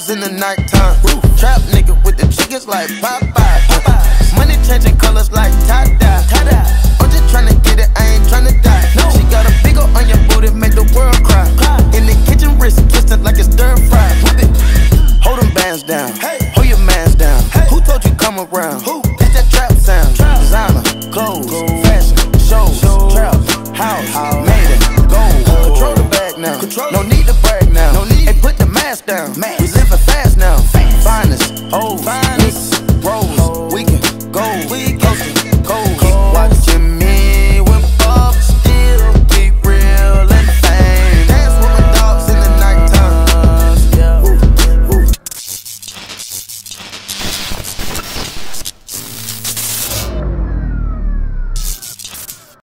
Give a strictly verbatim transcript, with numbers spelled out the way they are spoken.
in the nighttime. Trap nigga with the chickens like Popeye. Money changing colors like Tide.